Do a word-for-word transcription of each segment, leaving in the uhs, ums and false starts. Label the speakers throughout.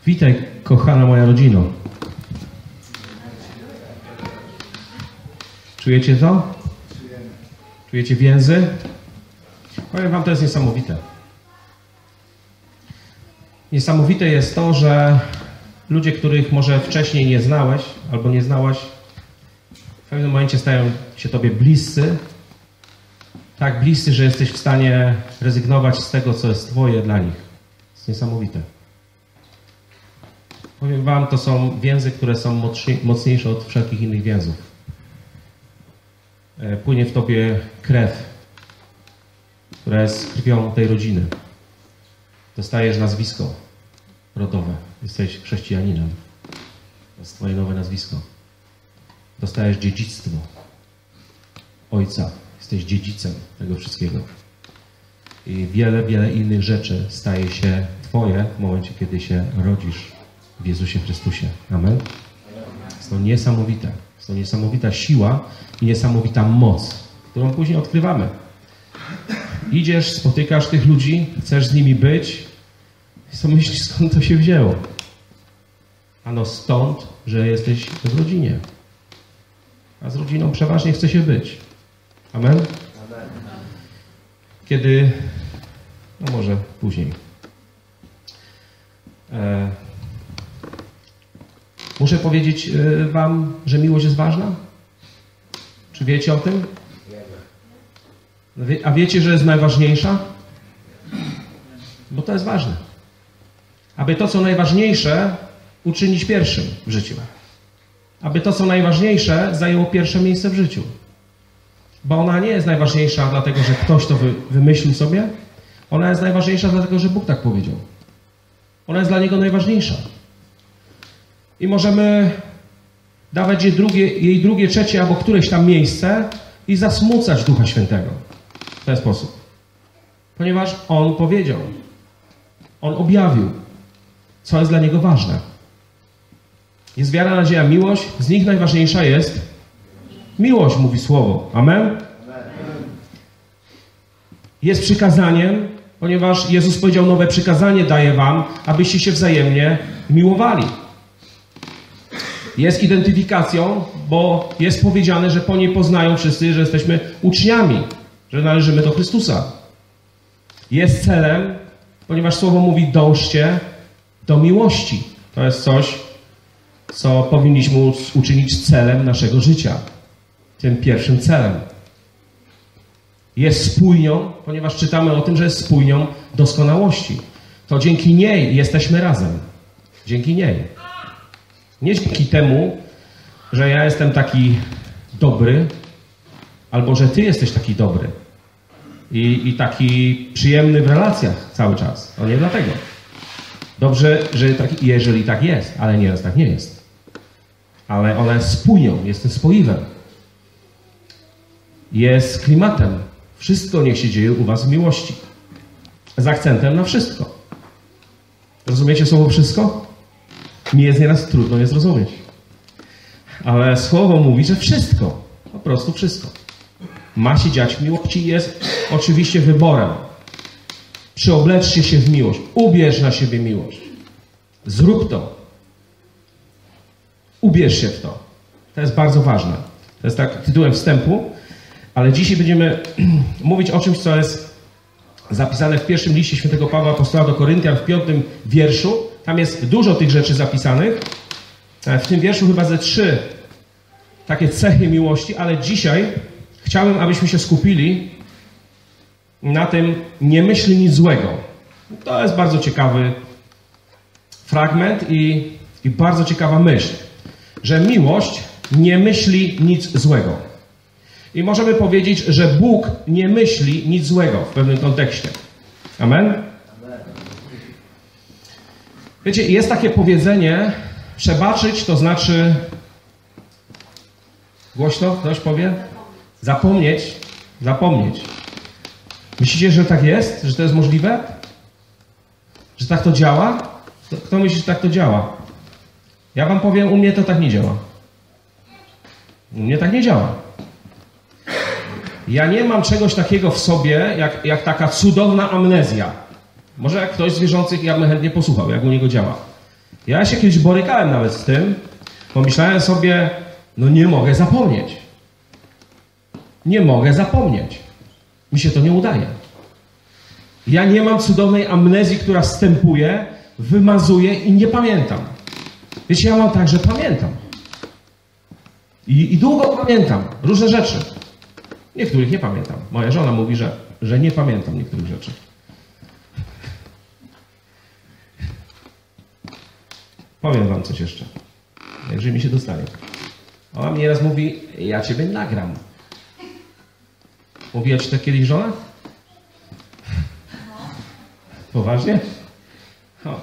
Speaker 1: Witaj, kochana moja rodzino. Czujecie to? Czujecie więzy? Powiem wam, to jest niesamowite. Niesamowite jest to, że ludzie, których może wcześniej nie znałeś albo nie znałaś, w pewnym momencie stają się tobie bliscy. Tak bliscy, że jesteś w stanie rezygnować z tego, co jest twoje dla nich. To jest niesamowite. Powiem wam, to są więzy, które są mocniejsze od wszelkich innych więzów. Płynie w tobie krew, która jest krwią tej rodziny. Dostajesz nazwisko rodowe. Jesteś chrześcijaninem. To jest twoje nowe nazwisko. Dostajesz dziedzictwo Ojca. Jesteś dziedzicem tego wszystkiego. I wiele, wiele innych rzeczy staje się twoje w momencie, kiedy się rodzisz w Jezusie Chrystusie. Amen? Jest to niesamowite. Jest to niesamowita siła i niesamowita moc, którą później odkrywamy. Idziesz, spotykasz tych ludzi, chcesz z nimi być i co myślisz, skąd to się wzięło? Ano stąd, że jesteś w rodzinie. A z rodziną przeważnie chce się być. Amen? Kiedy, no może później. E, muszę powiedzieć e, wam, że miłość jest ważna? Czy wiecie o tym? A wiecie, że jest najważniejsza? Bo to jest ważne. Aby to, co najważniejsze, uczynić pierwszym w życiu. Aby to, co najważniejsze, zajęło pierwsze miejsce w życiu. Bo ona nie jest najważniejsza dlatego, że ktoś to wy, wymyślił sobie. Ona jest najważniejsza dlatego, że Bóg tak powiedział. Ona jest dla Niego najważniejsza. I możemy dawać jej drugie, jej drugie, trzecie albo któreś tam miejsce i zasmucać Ducha Świętego. W ten sposób. Ponieważ On powiedział. On objawił, co jest dla Niego ważne. Jest wiara, nadzieja, miłość. Z nich najważniejsza jest miłość, mówi Słowo. Amen? Jest przykazaniem, ponieważ Jezus powiedział, nowe przykazanie daję wam, abyście się wzajemnie miłowali. Jest identyfikacją, bo jest powiedziane, że po niej poznają wszyscy, że jesteśmy uczniami, że należymy do Chrystusa. Jest celem, ponieważ Słowo mówi, dążcie do miłości. To jest coś, co powinniśmy uczynić celem naszego życia. Tym pierwszym celem. Jest spójnią, ponieważ czytamy o tym, że jest spójnią doskonałości. To dzięki niej jesteśmy razem. Dzięki niej. Nie dzięki temu, że ja jestem taki dobry, albo że ty jesteś taki dobry i, i taki przyjemny w relacjach cały czas. To nie dlatego. Dobrze, że tak, jeżeli tak jest, ale nieraz tak nie jest. Ale ona jest spójnią, jest tym spoiwem. Jest klimatem. Wszystko niech się dzieje u was w miłości. Z akcentem na wszystko. Rozumiecie słowo wszystko? Mi jest nieraz trudno je zrozumieć. Ale Słowo mówi, że wszystko. Po prostu wszystko. Ma się dziać w miłości i jest oczywiście wyborem. Przyobleczcie się w miłość. Ubierz na siebie miłość. Zrób to. Ubierz się w to. To jest bardzo ważne. To jest tak tytułem wstępu. Ale dzisiaj będziemy mówić o czymś, co jest zapisane w pierwszym liście świętego Pawła Apostoła do Koryntian w piątym wierszu. Tam jest dużo tych rzeczy zapisanych. W tym wierszu chyba ze trzy takie cechy miłości, ale dzisiaj chciałbym, abyśmy się skupili na tym nie myśli nic złego. To jest bardzo ciekawy fragment i, i bardzo ciekawa myśl, że miłość nie myśli nic złego. I możemy powiedzieć, że Bóg nie myśli nic złego w pewnym kontekście. Amen? Wiecie, jest takie powiedzenie, przebaczyć to znaczy, głośno ktoś powie? Zapomnieć, zapomnieć. Myślicie, że tak jest? Że to jest możliwe? Że tak to działa? Kto myśli, że tak to działa? Ja wam powiem, u mnie to tak nie działa. U mnie tak nie działa. Ja nie mam czegoś takiego w sobie, jak, jak taka cudowna amnezja. Może jak ktoś z wierzących, ja bym chętnie posłuchał, jak u niego działa. Ja się kiedyś borykałem nawet z tym, pomyślałem sobie, no nie mogę zapomnieć. Nie mogę zapomnieć. Mi się to nie udaje. Ja nie mam cudownej amnezji, która wstępuje, wymazuje i nie pamiętam. Wiecie, ja mam tak, że pamiętam. I, i długo pamiętam różne rzeczy. Niektórych nie pamiętam. Moja żona mówi, że, że nie pamiętam niektórych rzeczy. Powiem wam coś jeszcze. Jeżeli mi się dostanie. Ona mi nieraz mówi, ja ciebie nagram. Mówiła ci tak kiedyś żona? Poważnie? O.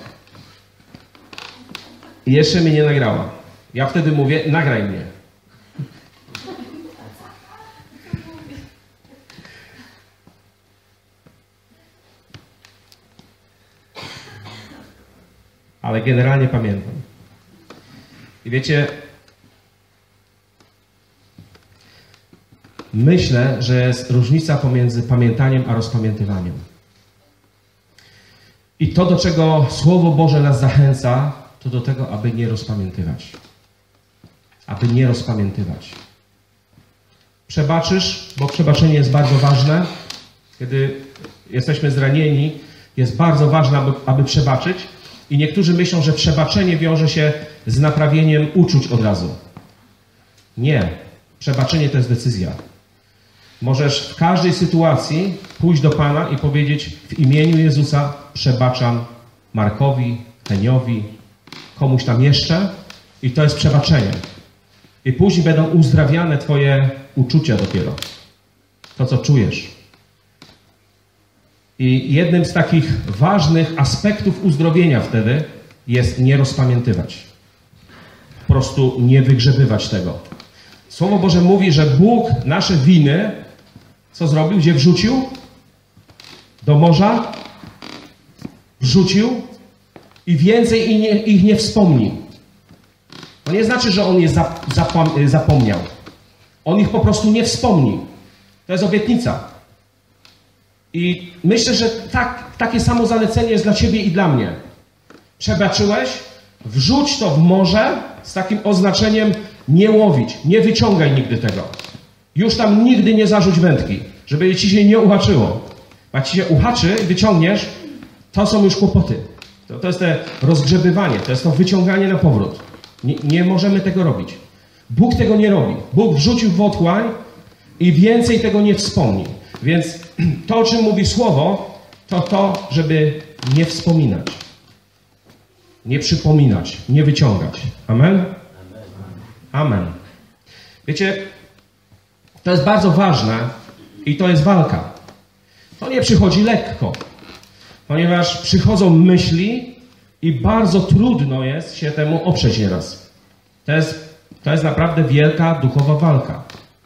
Speaker 1: I jeszcze mnie nie nagrała. Ja wtedy mówię, nagraj mnie. Ale generalnie pamiętam. I wiecie, myślę, że jest różnica pomiędzy pamiętaniem a rozpamiętywaniem. I to, do czego Słowo Boże nas zachęca, to do tego, aby nie rozpamiętywać. Aby nie rozpamiętywać. Przebaczysz, bo przebaczenie jest bardzo ważne. Kiedy jesteśmy zranieni, jest bardzo ważne, aby, aby przebaczyć. I niektórzy myślą, że przebaczenie wiąże się z naprawieniem uczuć od razu. Nie. Przebaczenie to jest decyzja. Możesz w każdej sytuacji pójść do Pana i powiedzieć w imieniu Jezusa przebaczam Markowi, Heniowi, komuś tam jeszcze i to jest przebaczenie. I później będą uzdrawiane Twoje uczucia dopiero. To, co czujesz. I jednym z takich ważnych aspektów uzdrowienia wtedy jest nie rozpamiętywać. Po prostu nie wygrzebywać tego. Słowo Boże mówi, że Bóg nasze winy, co zrobił? Gdzie wrzucił? Do morza? Wrzucił i więcej ich nie, ich nie wspomni. To nie znaczy, że On je zapom zapomniał. On ich po prostu nie wspomni. To jest obietnica. I myślę, że tak, takie samo zalecenie jest dla Ciebie i dla mnie. Przebaczyłeś? Wrzuć to w morze z takim oznaczeniem nie łowić. Nie wyciągaj nigdy tego. Już tam nigdy nie zarzuć wędki, żeby Ci się nie uhaczyło. Jak Ci się uhaczy i wyciągniesz, to są już kłopoty. To, to jest to rozgrzebywanie, to jest to wyciąganie na powrót. Nie, nie możemy tego robić. Bóg tego nie robi. Bóg wrzucił w otchłań i więcej tego nie wspomni. Więc to, o czym mówi Słowo, to to, żeby nie wspominać. Nie przypominać, nie wyciągać. Amen? Amen. Wiecie, to jest bardzo ważne i to jest walka. To nie przychodzi lekko, ponieważ przychodzą myśli i bardzo trudno jest się temu oprzeć nieraz. To jest, to jest naprawdę wielka duchowa walka.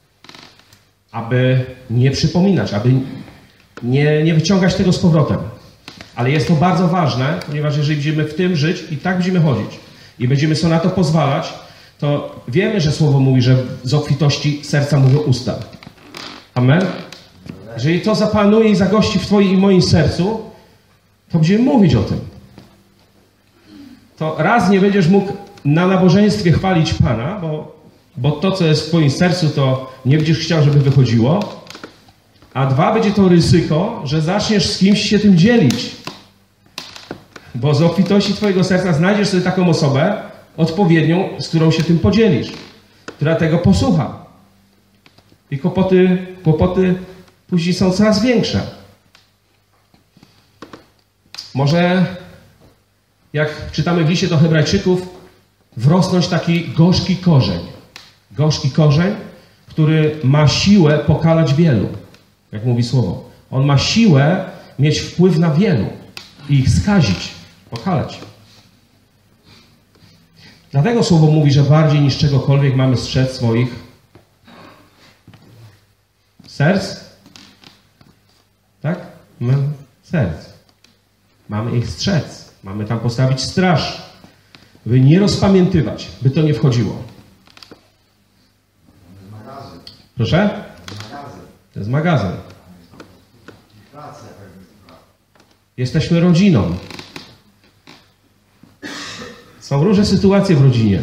Speaker 1: Aby nie przypominać, aby nie, nie wyciągać tego z powrotem. Ale jest to bardzo ważne, ponieważ jeżeli będziemy w tym żyć i tak będziemy chodzić i będziemy sobie na to pozwalać, to wiemy, że Słowo mówi, że z obfitości serca mówią usta. Amen? Jeżeli to zapanuje i zagości w Twoim i moim sercu, to będziemy mówić o tym. To raz nie będziesz mógł na nabożeństwie chwalić Pana, bo, bo to, co jest w Twoim sercu, to nie będziesz chciał, żeby wychodziło. A dwa, będzie to ryzyko, że zaczniesz z kimś się tym dzielić. Bo z obfitości Twojego serca znajdziesz sobie taką osobę odpowiednią, z którą się tym podzielisz. Która tego posłucha. I kłopoty, kłopoty później są coraz większe. Może jak czytamy w liście do Hebrajczyków, wrosnąć taki gorzki korzeń. Gorzki korzeń, który ma siłę pokalać wielu. Jak mówi Słowo. On ma siłę mieć wpływ na wielu i ich skazić, pokalać. Dlatego Słowo mówi, że bardziej niż czegokolwiek mamy strzec swoich serc. Tak? Mamy serc. Mamy ich strzec. Mamy tam postawić straż, by nie rozpamiętywać, by to nie wchodziło. Proszę? To jest magazyn. Jesteśmy rodziną. Są różne sytuacje w rodzinie.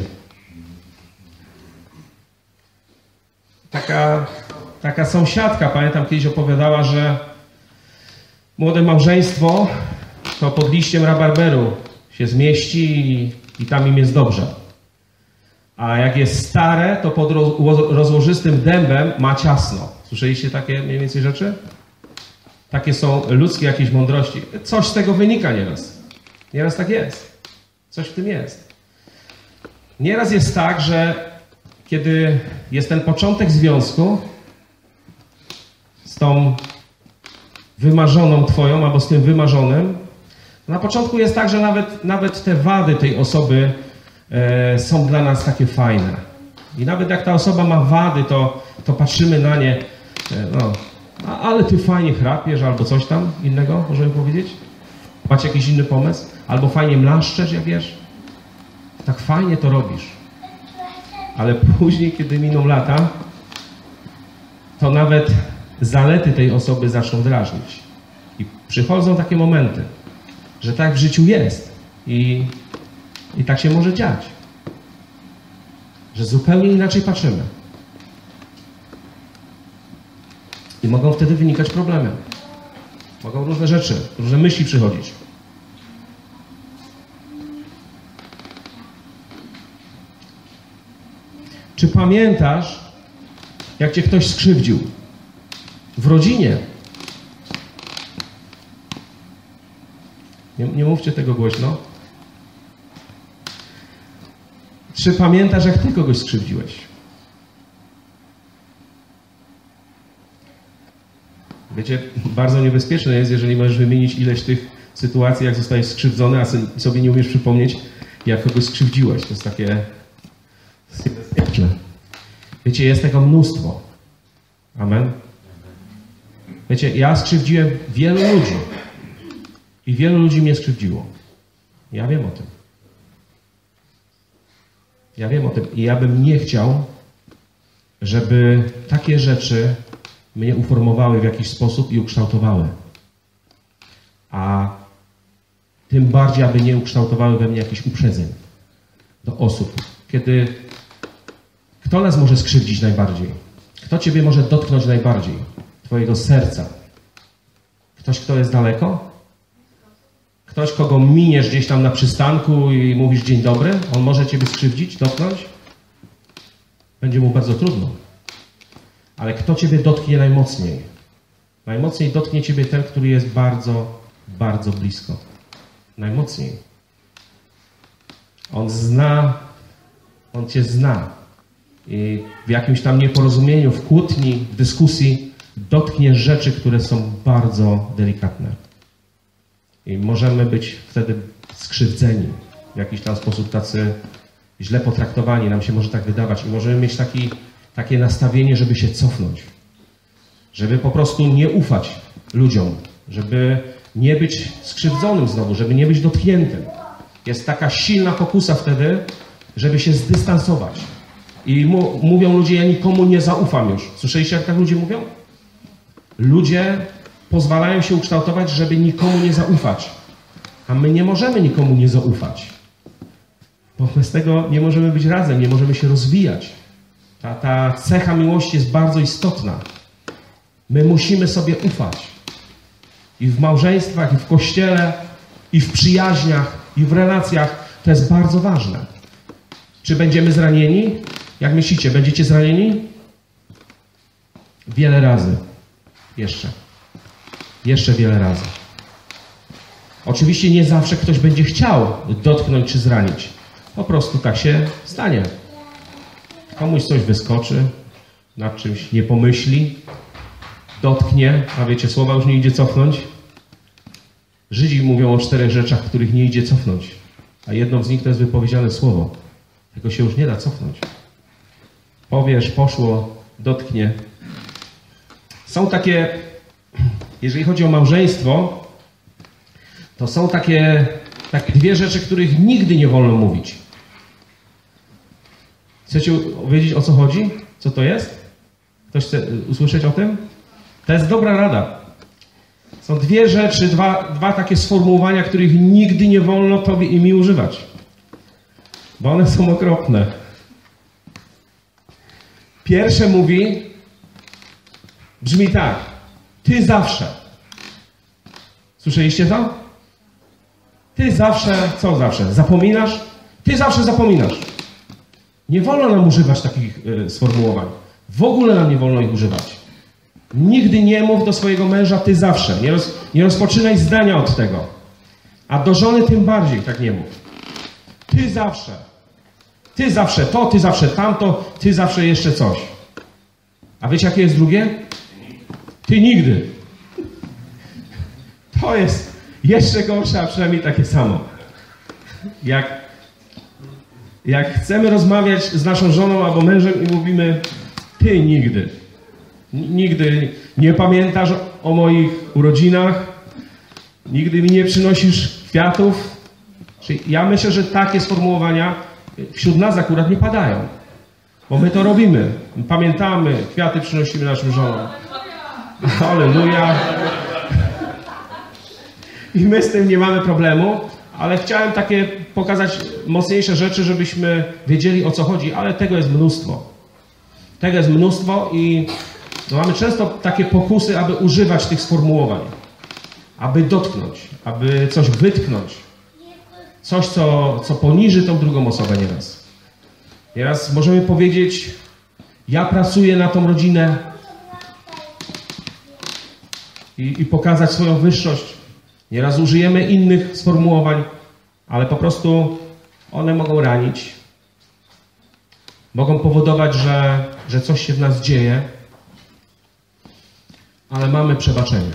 Speaker 1: Taka, taka sąsiadka, pamiętam, kiedyś opowiadała, że młode małżeństwo to pod liściem rabarberu się zmieści i, i tam im jest dobrze. A jak jest stare, to pod rozłożystym dębem ma ciasno. Słyszeliście takie mniej więcej rzeczy? Takie są ludzkie jakieś mądrości. Coś z tego wynika nieraz. Nieraz tak jest. Coś w tym jest. Nieraz jest tak, że kiedy jest ten początek związku z tą wymarzoną twoją, albo z tym wymarzonym, na początku jest tak, że nawet, nawet te wady tej osoby e, są dla nas takie fajne. I nawet jak ta osoba ma wady, to, to patrzymy na nie, e, no, a, ale ty fajnie chrapiesz, albo coś tam innego, możemy powiedzieć? Macie jakiś inny pomysł? Albo fajnie mlaszczesz, jak wiesz? Tak fajnie to robisz. Ale później, kiedy miną lata, to nawet zalety tej osoby zaczną drażnić. I przychodzą takie momenty, że tak w życiu jest. I, i tak się może dziać. Że zupełnie inaczej patrzymy. I mogą wtedy wynikać problemy. Mogą różne rzeczy, różne myśli przychodzić. Czy pamiętasz, jak cię ktoś skrzywdził? W rodzinie. Nie, nie mówcie tego głośno. Czy pamiętasz, jak ty kogoś skrzywdziłeś? Wiecie, bardzo niebezpieczne jest, jeżeli możesz wymienić ileś tych sytuacji, jak zostałeś skrzywdzony, a sobie nie umiesz przypomnieć, jak kogoś skrzywdziłeś. To jest takie niebezpieczne. Wiecie, jest tego mnóstwo. Amen. Wiecie, ja skrzywdziłem wielu ludzi. I wielu ludzi mnie skrzywdziło. Ja wiem o tym. Ja wiem o tym. I ja bym nie chciał, żeby takie rzeczy mnie uformowały w jakiś sposób i ukształtowały. A tym bardziej, aby nie ukształtowały we mnie jakichś uprzedzeń do osób. Kiedy kto nas może skrzywdzić najbardziej? Kto ciebie może dotknąć najbardziej? Twojego serca. Ktoś, kto jest daleko? Ktoś, kogo miniesz gdzieś tam na przystanku i mówisz dzień dobry? On może ciebie skrzywdzić, dotknąć? Będzie mu bardzo trudno. Ale kto ciebie dotknie najmocniej? Najmocniej dotknie ciebie ten, który jest bardzo, bardzo blisko. Najmocniej. On zna, on cię zna. I w jakimś tam nieporozumieniu, w kłótni, w dyskusji dotknie rzeczy, które są bardzo delikatne. I możemy być wtedy skrzywdzeni, w jakiś tam sposób tacy źle potraktowani, nam się może tak wydawać. I możemy mieć taki, takie nastawienie, żeby się cofnąć. Żeby po prostu nie ufać ludziom. Żeby nie być skrzywdzonym znowu, żeby nie być dotkniętym. Jest taka silna pokusa wtedy, żeby się zdystansować. I mu, mówią ludzie, ja nikomu nie zaufam już. Słyszeliście, jak tak ludzie mówią? Ludzie pozwalają się ukształtować, żeby nikomu nie zaufać. A my nie możemy nikomu nie zaufać. Bo bez tego nie możemy być razem, nie możemy się rozwijać. Ta, ta cecha miłości jest bardzo istotna. My musimy sobie ufać. I w małżeństwach, i w kościele, i w przyjaźniach, i w relacjach. To jest bardzo ważne. Czy będziemy zranieni? Jak myślicie, będziecie zranieni? Wiele razy. Jeszcze. Jeszcze wiele razy. Oczywiście nie zawsze ktoś będzie chciał dotknąć czy zranić. Po prostu tak się stanie. Komuś coś wyskoczy, nad czymś nie pomyśli, dotknie, a wiecie, słowa już nie idzie cofnąć. Żydzi mówią o czterech rzeczach, których nie idzie cofnąć. A jedną z nich to jest wypowiedziane słowo. Tego się już nie da cofnąć. Powiesz, poszło, dotknie. Są takie, jeżeli chodzi o małżeństwo, to są takie, takie dwie rzeczy, których nigdy nie wolno mówić. Chcecie wiedzieć, o co chodzi? Co to jest? Ktoś chce usłyszeć o tym? To jest dobra rada. Są dwie rzeczy, dwa, dwa takie sformułowania, których nigdy nie wolno tobie i mi używać. bo one są okropne. Pierwsze mówi, brzmi tak, ty zawsze. Słyszeliście to? Ty zawsze, co zawsze? Zapominasz? Ty zawsze zapominasz. Nie wolno nam używać takich y, sformułowań. W ogóle nam nie wolno ich używać. Nigdy nie mów do swojego męża ty zawsze. Nie, roz, nie rozpoczynaj zdania od tego. A do żony tym bardziej tak nie mów. Ty zawsze. Ty zawsze to, ty zawsze tamto, ty zawsze jeszcze coś. A wiecie, jakie jest drugie? Ty nigdy. To jest jeszcze gorsze, a przynajmniej takie samo. Jak, jak chcemy rozmawiać z naszą żoną albo mężem i mówimy ty nigdy. Nigdy nie pamiętasz o moich urodzinach. Nigdy mi nie przynosisz kwiatów. Czyli ja myślę, że takie sformułowania wśród nas akurat nie padają. Bo my to robimy. Pamiętamy, kwiaty przynosimy naszym żonom. Halleluja. I my z tym nie mamy problemu, ale chciałem takie pokazać mocniejsze rzeczy, żebyśmy wiedzieli, o co chodzi, ale tego jest mnóstwo. Tego jest mnóstwo i no, mamy często takie pokusy, aby używać tych sformułowań. Aby dotknąć, aby coś wytknąć. Coś, co, co poniży tą drugą osobę nieraz. Nieraz możemy powiedzieć, ja pracuję na tą rodzinę i, i pokazać swoją wyższość. Nieraz użyjemy innych sformułowań, ale po prostu one mogą ranić. Mogą powodować, że, że coś się w nas dzieje, ale mamy przebaczenie.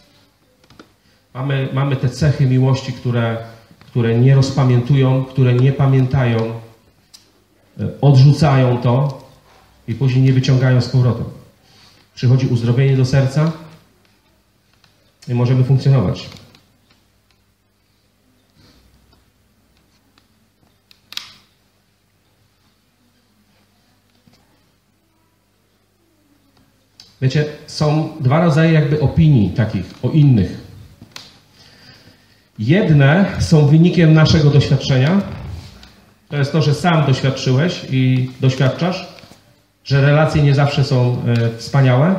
Speaker 1: Mamy, mamy te cechy miłości, które, które nie rozpamiętują, które nie pamiętają, odrzucają to i później nie wyciągają z powrotem. Przychodzi uzdrowienie do serca i możemy funkcjonować. Wiecie, są dwa rodzaje jakby opinii takich o innych. Jedne są wynikiem naszego doświadczenia. To jest to, że sam doświadczyłeś i doświadczasz, że relacje nie zawsze są e, wspaniałe.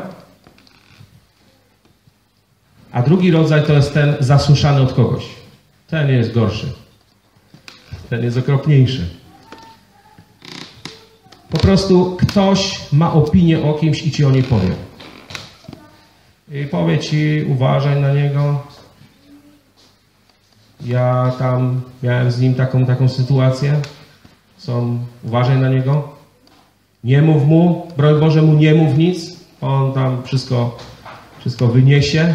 Speaker 1: A drugi rodzaj to jest ten zasłyszany od kogoś. Ten jest gorszy. Ten jest okropniejszy. Po prostu ktoś ma opinię o kimś i ci o niej powie. I powie ci, uważaj na niego. Ja tam miałem z nim taką, taką sytuację. Są, uważaj na niego. Nie mów mu, broń Boże mu nie mów nic. On tam wszystko, wszystko wyniesie.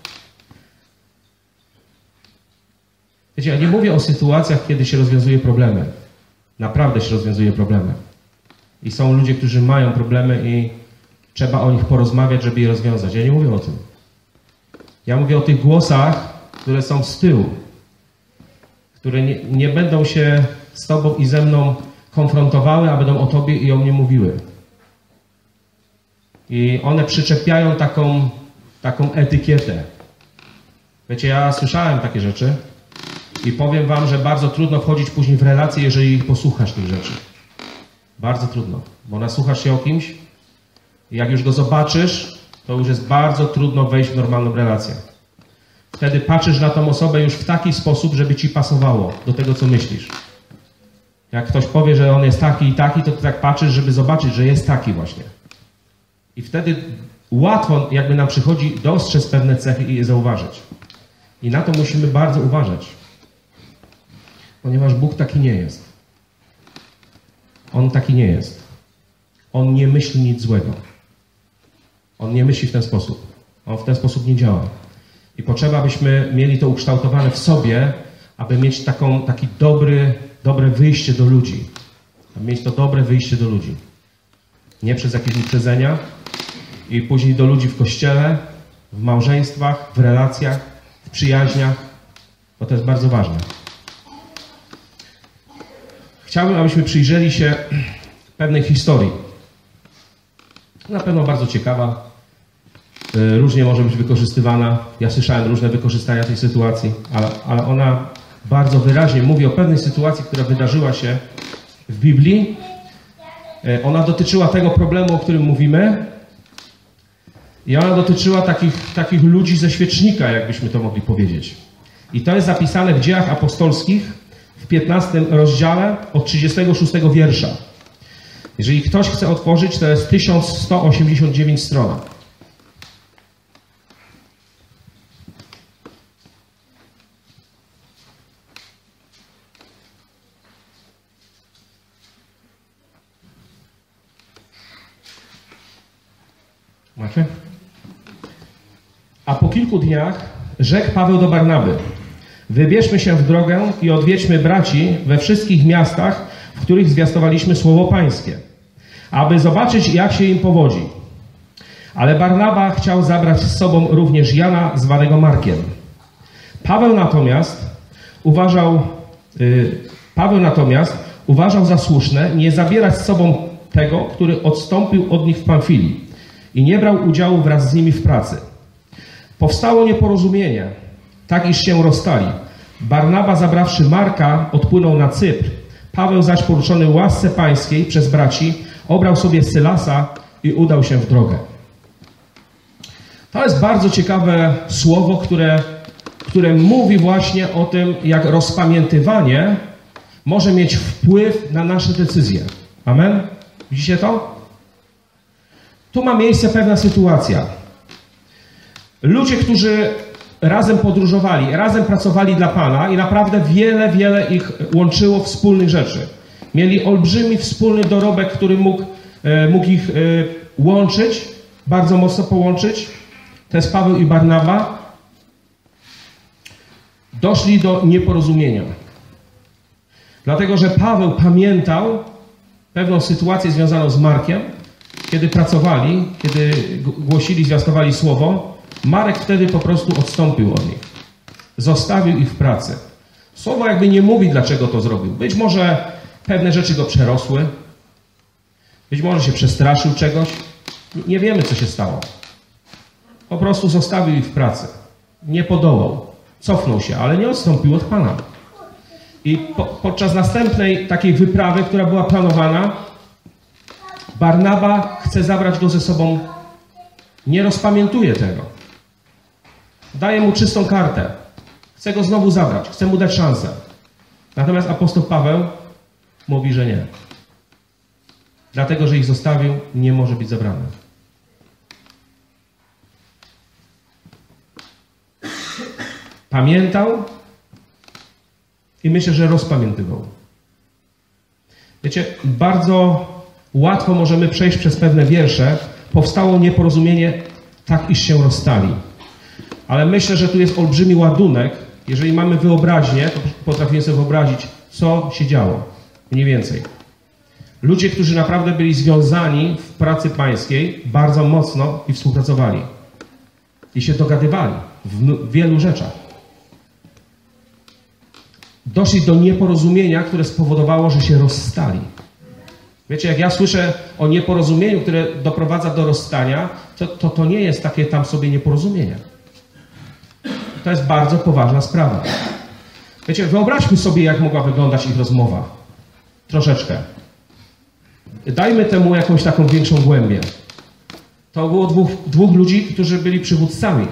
Speaker 1: Wiecie, ja nie mówię o sytuacjach, kiedy się rozwiązuje problemy. Naprawdę się rozwiązuje problemy. I są ludzie, którzy mają problemy i trzeba o nich porozmawiać, żeby je rozwiązać. Ja nie mówię o tym. Ja mówię o tych głosach, które są z tyłu. Które nie, nie będą się z tobą i ze mną konfrontowały, a będą o tobie i o mnie mówiły. I one przyczepiają taką, taką etykietę. Wiecie, ja słyszałem takie rzeczy i powiem wam, że bardzo trudno wchodzić później w relacje, jeżeli posłuchasz tych rzeczy. Bardzo trudno, bo nasłuchasz się o kimś i jak już go zobaczysz, to już jest bardzo trudno wejść w normalną relację. Wtedy patrzysz na tą osobę już w taki sposób, żeby ci pasowało do tego, co myślisz. Jak ktoś powie, że on jest taki i taki, to ty tak patrzysz, żeby zobaczyć, że jest taki właśnie. I wtedy łatwo jakby nam przychodzi dostrzec pewne cechy i je zauważyć. I na to musimy bardzo uważać. Ponieważ Bóg taki nie jest. On taki nie jest. On nie myśli nic złego. On nie myśli w ten sposób. On w ten sposób nie działa. I potrzeba, abyśmy mieli to ukształtowane w sobie, aby mieć taką, taki dobry, dobre wyjście do ludzi. Aby mieć to dobre wyjście do ludzi. Nie przez jakieś uprzedzenia i później do ludzi w kościele, w małżeństwach, w relacjach, w przyjaźniach, bo to jest bardzo ważne. Chciałbym, abyśmy przyjrzeli się pewnej historii. Na pewno bardzo ciekawa. Różnie może być wykorzystywana. Ja słyszałem różne wykorzystania tej sytuacji, ale, ale ona bardzo wyraźnie mówi o pewnej sytuacji, która wydarzyła się w Biblii. Ona dotyczyła tego problemu, o którym mówimy. I ona dotyczyła takich, takich ludzi ze świecznika, jakbyśmy to mogli powiedzieć. I to jest zapisane w Dziejach Apostolskich w piętnastym rozdziale od trzydziestego szóstego wiersza. Jeżeli ktoś chce otworzyć, to jest tysiąc sto osiemdziesiąt dziewięć strona. Macie? A po kilku dniach rzekł Paweł do Barnaby: wybierzmy się w drogę i odwiedźmy braci we wszystkich miastach, w których zwiastowaliśmy słowo Pańskie, aby zobaczyć, jak się im powodzi. Ale Barnaba chciał zabrać z sobą również Jana, zwanego Markiem. Paweł natomiast uważał, yy, Paweł natomiast uważał za słuszne nie zabierać z sobą tego, który odstąpił od nich w Pamfilii i nie brał udziału wraz z nimi w pracy. Powstało nieporozumienie, tak iż się rozstali. Barnaba, zabrawszy Marka, odpłynął na Cypr. Paweł zaś, poruczony łasce pańskiej przez braci, obrał sobie Sylasa i udał się w drogę. To jest bardzo ciekawe słowo, które, które mówi właśnie o tym, jak rozpamiętywanie może mieć wpływ na nasze decyzje. Amen? Widzicie to? Tu ma miejsce pewna sytuacja. Ludzie, którzy razem podróżowali, razem pracowali dla Pana i naprawdę wiele, wiele ich łączyło wspólnych rzeczy. Mieli olbrzymi wspólny dorobek, który mógł, mógł ich łączyć, bardzo mocno połączyć. To jest Paweł i Barnaba. Doszli do nieporozumienia. Dlatego, że Paweł pamiętał pewną sytuację związaną z Markiem, kiedy pracowali, kiedy głosili, zwiastowali słowo. Marek wtedy po prostu odstąpił od nich. Zostawił ich w pracy. Słowo jakby nie mówi, dlaczego to zrobił. Być może pewne rzeczy go przerosły. Być może się przestraszył czegoś. Nie wiemy, co się stało. Po prostu zostawił ich w pracy. Nie podołał. Cofnął się, ale nie odstąpił od Pana. I po, podczas następnej takiej wyprawy, która była planowana, Barnaba chce zabrać go ze sobą. Nie rozpamiętuje tego. Daje mu czystą kartę. Chce go znowu zabrać. Chce mu dać szansę. Natomiast apostoł Paweł mówi, że nie. Dlatego, że ich zostawił, nie może być zabrany. Pamiętał i myślę, że rozpamiętywał. Wiecie, bardzo łatwo możemy przejść przez pewne wiersze. Powstało nieporozumienie, tak iż się rozstali. Ale myślę, że tu jest olbrzymi ładunek. Jeżeli mamy wyobraźnię, to potrafimy sobie wyobrazić, co się działo. Mniej więcej. Ludzie, którzy naprawdę byli związani w pracy pańskiej, bardzo mocno i współpracowali. I się dogadywali w wielu rzeczach. Doszli do nieporozumienia, które spowodowało, że się rozstali. Wiecie, jak ja słyszę o nieporozumieniu, które doprowadza do rozstania, to to, to nie jest takie tam sobie nieporozumienie. To jest bardzo poważna sprawa. Wiecie, wyobraźmy sobie, jak mogła wyglądać ich rozmowa. Troszeczkę. Dajmy temu jakąś taką większą głębię. To było dwóch, dwóch ludzi, którzy byli przywódcami.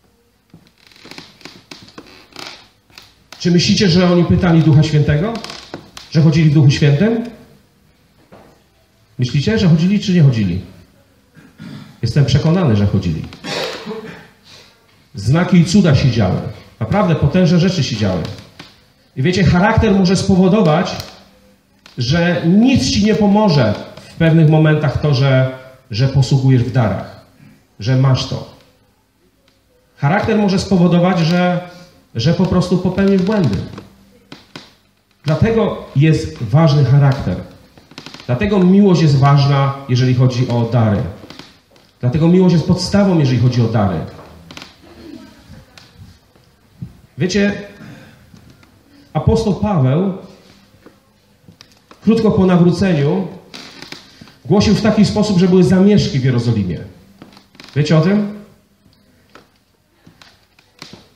Speaker 1: Czy myślicie, że oni pytali Ducha Świętego? Że chodzili w Duchu Świętym? Myślicie, że chodzili, czy nie chodzili? Jestem przekonany, że chodzili. Znaki i cuda się działy. Naprawdę potężne rzeczy się działy. I wiecie, charakter może spowodować, że nic ci nie pomoże w pewnych momentach to, że, że posługujesz w darach. Że masz to. Charakter może spowodować, że, że po prostu popełnisz błędy. Dlatego jest ważny charakter. Dlatego miłość jest ważna, jeżeli chodzi o dary. Dlatego miłość jest podstawą, jeżeli chodzi o dary. Wiecie, apostoł Paweł krótko po nawróceniu głosił w taki sposób, że były zamieszki w Jerozolimie. Wiecie o tym?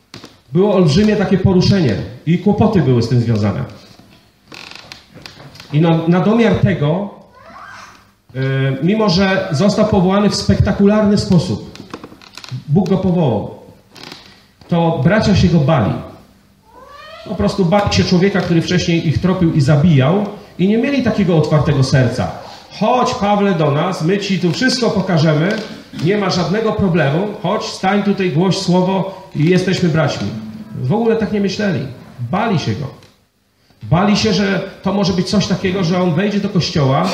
Speaker 1: Było olbrzymie takie poruszenie i kłopoty były z tym związane. I na, na domiar tego, yy, mimo że został powołany w spektakularny sposób, Bóg go powołał, to bracia się go bali. Po prostu bali się człowieka, który wcześniej ich tropił i zabijał i nie mieli takiego otwartego serca. Chodź, Pawle, do nas, my ci tu wszystko pokażemy, nie ma żadnego problemu, chodź, stań tutaj, głoś słowo i jesteśmy braćmi. W ogóle tak nie myśleli. Bali się go. Bali się, że to może być coś takiego, że on wejdzie do kościoła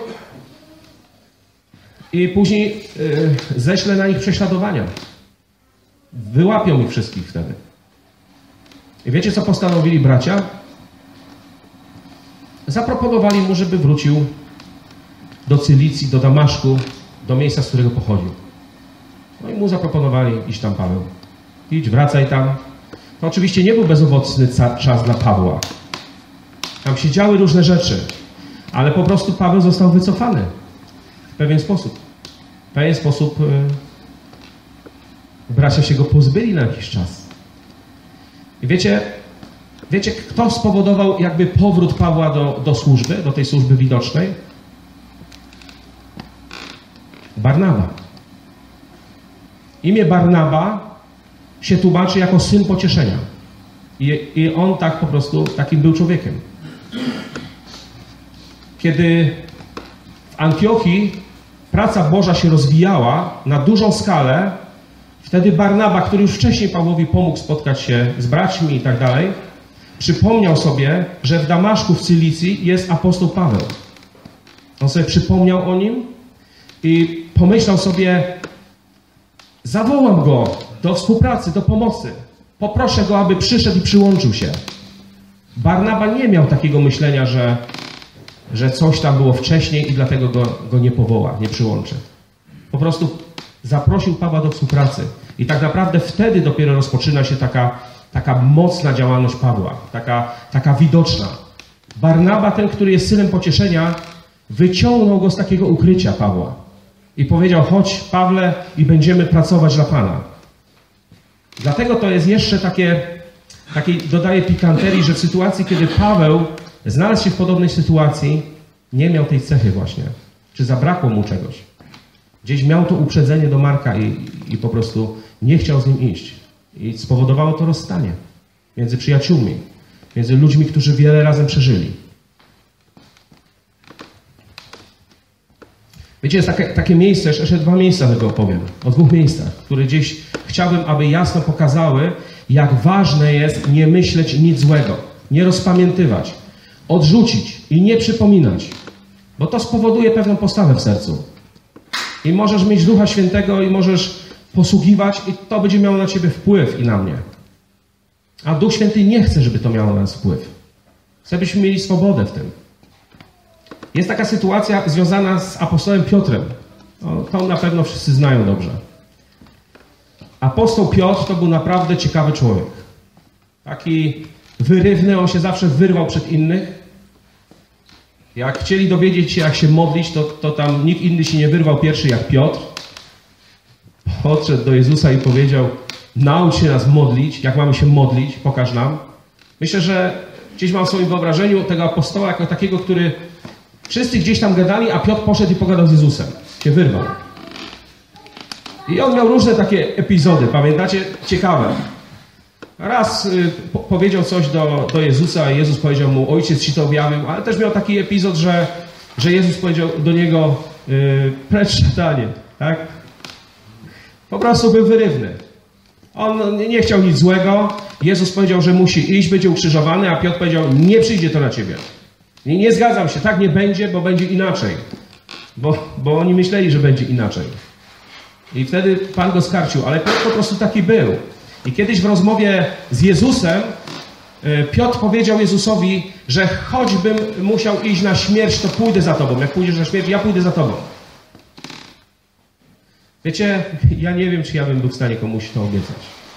Speaker 1: i później yy, ześle na nich prześladowania. Wyłapią ich wszystkich wtedy. I wiecie, co postanowili bracia? Zaproponowali mu, żeby wrócił do Cylicji, do Damaszku, do miejsca, z którego pochodził. No i mu zaproponowali, iść tam, Paweł. Idź, wracaj tam. To oczywiście nie był bezowocny czas dla Pawła. Tam się działy różne rzeczy, ale po prostu Paweł został wycofany w pewien sposób. W pewien sposób yy, bracia się go pozbyli na jakiś czas. I wiecie, wiecie, kto spowodował jakby powrót Pawła do, do służby, do tej służby widocznej? Barnaba. Imię Barnaba się tłumaczy jako syn pocieszenia. I, i on tak po prostu, takim był człowiekiem. Kiedy w Antiochii praca Boża się rozwijała na dużą skalę, wtedy Barnaba, który już wcześniej Pawłowi pomógł spotkać się z braćmi i tak dalej, przypomniał sobie, że w Damaszku, w Cylicji jest apostoł Paweł. On sobie przypomniał o nim i pomyślał sobie, zawołam go do współpracy, do pomocy. Poproszę go, aby przyszedł i przyłączył się. Barnaba nie miał takiego myślenia, że, że coś tam było wcześniej i dlatego go, go nie powoła, nie przyłączy. Po prostu zaprosił Pawła do współpracy. I tak naprawdę wtedy dopiero rozpoczyna się taka, taka mocna działalność Pawła, taka, taka widoczna. Barnaba, ten, który jest synem pocieszenia, wyciągnął go z takiego ukrycia Pawła i powiedział, chodź, Pawle, i będziemy pracować dla Pana. Dlatego to jest jeszcze takie, takie dodaje pikanterii, że w sytuacji, kiedy Paweł znalazł się w podobnej sytuacji, nie miał tej cechy właśnie. Czy zabrakło mu czegoś. Gdzieś miał to uprzedzenie do Marka i, i po prostu nie chciał z nim iść. I spowodowało to rozstanie między przyjaciółmi, między ludźmi, którzy wiele razem przeżyli. Wiecie, jest takie, takie miejsce, jeszcze dwa miejsca tylko opowiem, o dwóch miejscach, które gdzieś chciałbym, aby jasno pokazały, jak ważne jest nie myśleć nic złego, nie rozpamiętywać, odrzucić i nie przypominać, bo to spowoduje pewną postawę w sercu. I możesz mieć Ducha Świętego i możesz posługiwać i to będzie miało na ciebie wpływ i na mnie. A Duch Święty nie chce, żeby to miało na nas wpływ. Chce, byśmy mieli swobodę w tym. Jest taka sytuacja związana z apostołem Piotrem. O, to na pewno wszyscy znają dobrze. Apostoł Piotr to był naprawdę ciekawy człowiek. Taki wyrywny, on się zawsze wyrwał przed innych. Jak chcieli dowiedzieć się, jak się modlić, to, to tam nikt inny się nie wyrwał pierwszy jak Piotr. Podszedł do Jezusa i powiedział, naucz się nas modlić, jak mamy się modlić, pokaż nam. Myślę, że gdzieś mam w swoim wyobrażeniu tego apostoła jako takiego, który wszyscy gdzieś tam gadali, a Piotr poszedł i pogadał z Jezusem. Się wyrwał. I on miał różne takie epizody, pamiętacie? Ciekawe. Raz y, po powiedział coś do, do Jezusa, a Jezus powiedział mu, ojciec ci to objawił, ale też miał taki epizod, że, że Jezus powiedział do niego, y, precz szatanie, tak? Po prostu był wyrywny. On nie, nie chciał nic złego. Jezus powiedział, że musi iść, będzie ukrzyżowany, a Piotr powiedział, nie przyjdzie to na ciebie. Nie, nie zgadzam się, tak nie będzie, bo będzie inaczej. Bo, bo oni myśleli, że będzie inaczej. I wtedy Pan go skarcił, ale Piotr po prostu taki był. I kiedyś w rozmowie z Jezusem Piotr powiedział Jezusowi, że choćbym musiał iść na śmierć, to pójdę za Tobą. Jak pójdziesz na śmierć, ja pójdę za Tobą. Wiecie, ja nie wiem, czy ja bym był w stanie komuś to obiecać.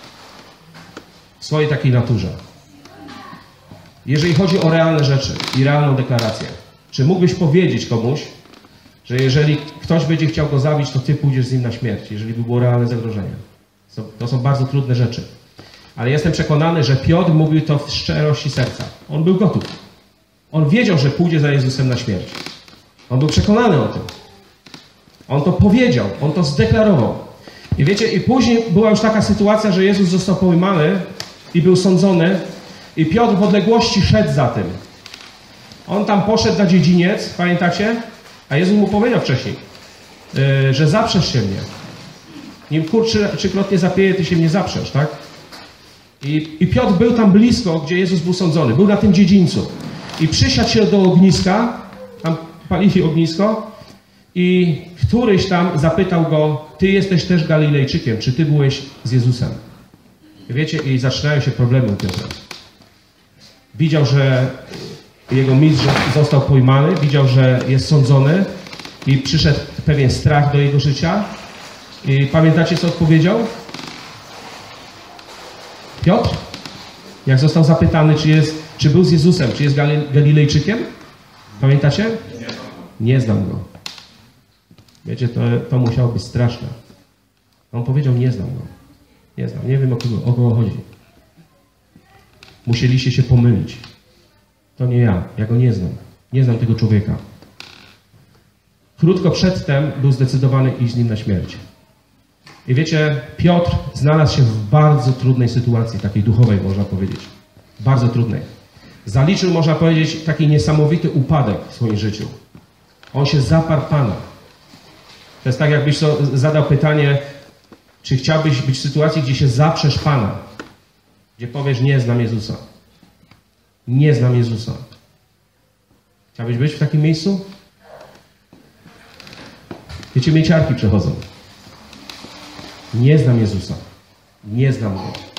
Speaker 1: W swojej takiej naturze. Jeżeli chodzi o realne rzeczy i realną deklarację, czy mógłbyś powiedzieć komuś, że jeżeli ktoś będzie chciał go zabić, to Ty pójdziesz z nim na śmierć, jeżeli by było realne zagrożenie. To są bardzo trudne rzeczy. Ale jestem przekonany, że Piotr mówił to w szczerości serca. On był gotów. On wiedział, że pójdzie za Jezusem na śmierć. On był przekonany o tym. On to powiedział, on to zdeklarował. I wiecie, i później była już taka sytuacja, że Jezus został pojmany i był sądzony i Piotr w odległości szedł za tym. On tam poszedł na dziedziniec, pamiętacie? A Jezus mu powiedział wcześniej, yy, że zaprzesz się mnie. Nim kur trzy, trzykrotnie zapieje, ty się mnie zaprzesz, tak? I, I Piotr był tam blisko, gdzie Jezus był sądzony. Był na tym dziedzińcu. I przysiadł się do ogniska, tam palili ognisko i któryś tam zapytał go, ty jesteś też Galilejczykiem, czy ty byłeś z Jezusem? I wiecie, i zaczynają się problemy u Piotra. Widział, że jego mistrz został pojmany, widział, że jest sądzony i przyszedł pewien strach do jego życia. I pamiętacie, co odpowiedział? Piotr, jak został zapytany, czy, jest, czy był z Jezusem, czy jest Galilejczykiem? Pamiętacie? Nie znam go. Wiecie, to, to musiało być straszne. On powiedział, nie znam go. Nie znam, nie wiem, o kogo, o kogo chodzi. Musieliście się pomylić. To nie ja, ja go nie znam. Nie znam tego człowieka. Krótko przedtem był zdecydowany iść z nim na śmierć. I wiecie, Piotr znalazł się w bardzo trudnej sytuacji, takiej duchowej, można powiedzieć. Bardzo trudnej. Zaliczył, można powiedzieć, taki niesamowity upadek w swoim życiu. On się zaparł Pana. To jest tak, jakbyś so zadał pytanie, czy chciałbyś być w sytuacji, gdzie się zaprzesz Pana? Gdzie powiesz, nie znam Jezusa. Nie znam Jezusa. Chciałbyś być w takim miejscu? Wiecie, mieciarki przechodzą. Nie znam Jezusa. Nie znam Go.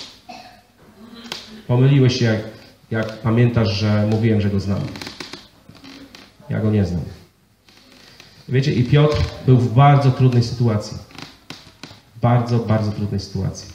Speaker 1: Pomyliłeś się, jak, jak pamiętasz, że mówiłem, że Go znam. Ja Go nie znam. Wiecie, i Piotr był w bardzo trudnej sytuacji. Bardzo, bardzo trudnej sytuacji.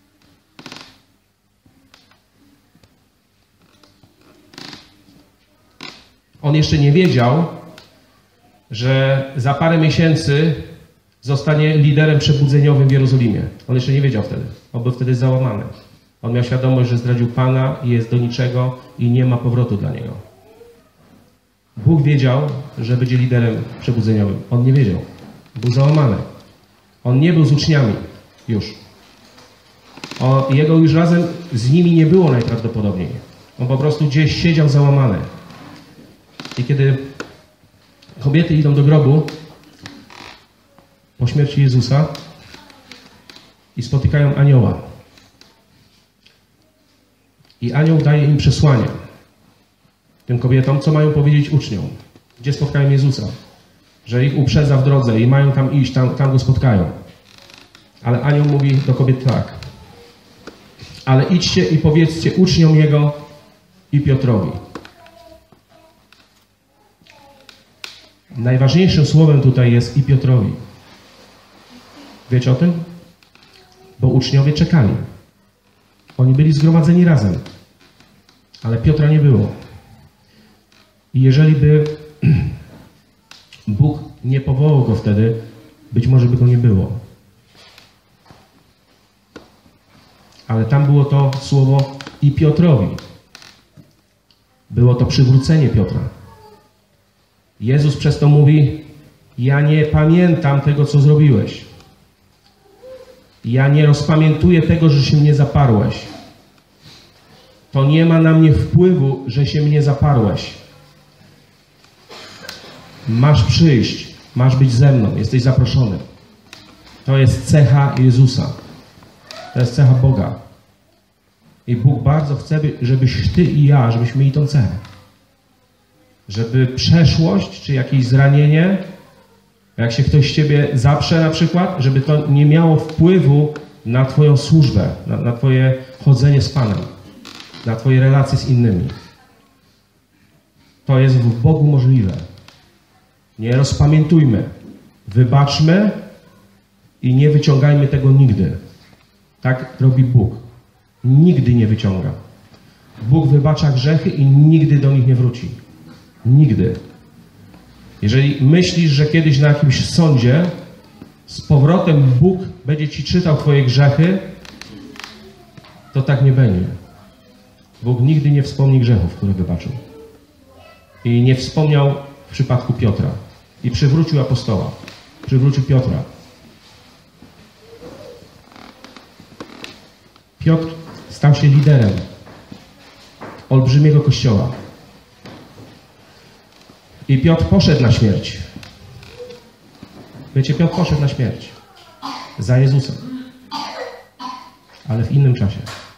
Speaker 1: On jeszcze nie wiedział, że za parę miesięcy zostanie liderem przebudzeniowym w Jerozolimie. On jeszcze nie wiedział wtedy. On był wtedy załamany. On miał świadomość, że zdradził Pana i jest do niczego i nie ma powrotu dla niego. Bóg wiedział, że będzie liderem przebudzeniowym. On nie wiedział. Był załamany. On nie był z uczniami już. O, jego już razem z nimi nie było najprawdopodobniej. On po prostu gdzieś siedział załamany. I kiedy kobiety idą do grobu po śmierci Jezusa i spotykają anioła. I anioł daje im przesłanie. Tym kobietom, co mają powiedzieć uczniom. Gdzie spotkają Jezusa. Że ich uprzedza w drodze i mają tam iść, tam, tam go spotkają. Ale anioł mówi do kobiet tak. Ale idźcie i powiedzcie uczniom Jego i Piotrowi. Najważniejszym słowem tutaj jest i Piotrowi. Wiecie o tym? Bo uczniowie czekali. Oni byli zgromadzeni razem. Ale Piotra nie było. I jeżeli by Bóg nie powołał go wtedy, być może by go nie było. Ale tam było to słowo i Piotrowi. Było to przywrócenie Piotra. Jezus przez to mówi, ja nie pamiętam tego, co zrobiłeś. Ja nie rozpamiętuję tego, że się mnie zaparłeś. To nie ma na mnie wpływu, że się mnie zaparłeś. Masz przyjść, masz być ze mną, jesteś zaproszony. To jest cecha Jezusa. To jest cecha Boga. I Bóg bardzo chce, żebyś ty i ja, żebyśmy mieli tą cechę. Żeby przeszłość, czy jakieś zranienie, jak się ktoś z ciebie zaprze na przykład, żeby to nie miało wpływu na twoją służbę, na, na twoje chodzenie z Panem, na twoje relacje z innymi. To jest w Bogu możliwe. Nie rozpamiętujmy. Wybaczmy i nie wyciągajmy tego nigdy. Tak robi Bóg. Nigdy nie wyciąga. Bóg wybacza grzechy i nigdy do nich nie wróci. Nigdy. Jeżeli myślisz, że kiedyś na jakimś sądzie z powrotem Bóg będzie ci czytał twoje grzechy, to tak nie będzie. Bóg nigdy nie wspomni grzechów, które wybaczył. I nie wspomniał w przypadku Piotra. I przywrócił apostoła. Przywrócił Piotra. Piotr stał się liderem olbrzymiego kościoła. I Piotr poszedł na śmierć. Wiecie, Piotr poszedł na śmierć. Za Jezusem. Ale w innym czasie.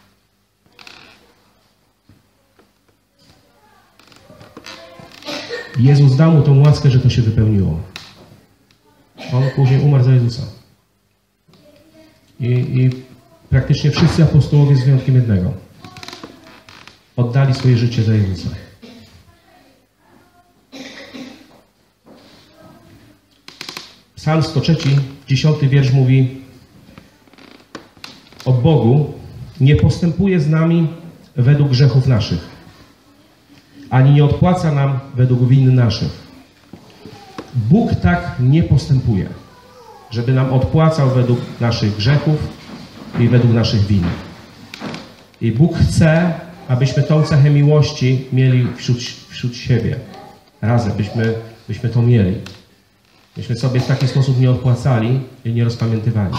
Speaker 1: Jezus dał mu tą łaskę, że to się wypełniło. On później umarł za Jezusa. I, i praktycznie wszyscy apostołowie z wyjątkiem jednego oddali swoje życie za Jezusa. Psalm sto trzy, dziesiąty wiersz mówi: o Bogu nie postępuje z nami według grzechów naszych, ani nie odpłaca nam według win naszych. Bóg tak nie postępuje, żeby nam odpłacał według naszych grzechów i według naszych win. I Bóg chce, abyśmy tą cechę miłości mieli wśród, wśród siebie. Razem, byśmy, byśmy to mieli. Byśmy sobie w taki sposób nie odpłacali i nie rozpamiętywali.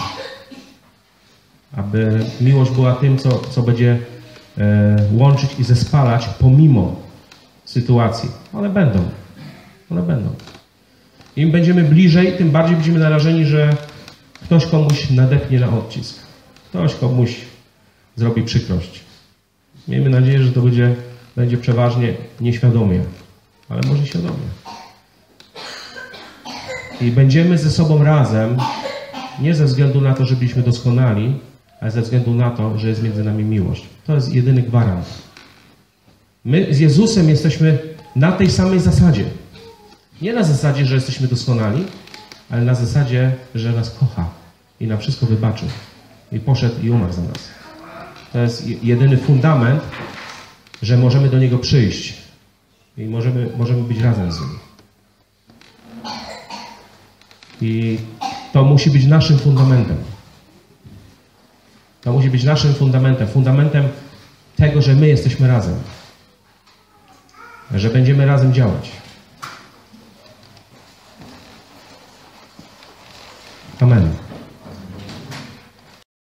Speaker 1: Aby miłość była tym, co, co będzie e, łączyć i zespalać pomimo sytuacji. One będą. One będą. Im będziemy bliżej, tym bardziej będziemy narażeni, że ktoś komuś nadepnie na odcisk. Ktoś komuś zrobi przykrość. Miejmy nadzieję, że to będzie, będzie przeważnie nieświadomie, ale może świadomie. I będziemy ze sobą razem, nie ze względu na to, że byliśmy doskonali, ale ze względu na to, że jest między nami miłość. To jest jedyny gwarant. My z Jezusem jesteśmy na tej samej zasadzie. Nie na zasadzie, że jesteśmy doskonali, ale na zasadzie, że nas kocha i nam wszystko wybaczył. I poszedł i umarł za nas. To jest jedyny fundament, że możemy do Niego przyjść. I możemy, możemy być razem z Nim. I to musi być naszym fundamentem. To musi być naszym fundamentem. Fundamentem tego, że my jesteśmy razem. Że będziemy razem działać. Amen.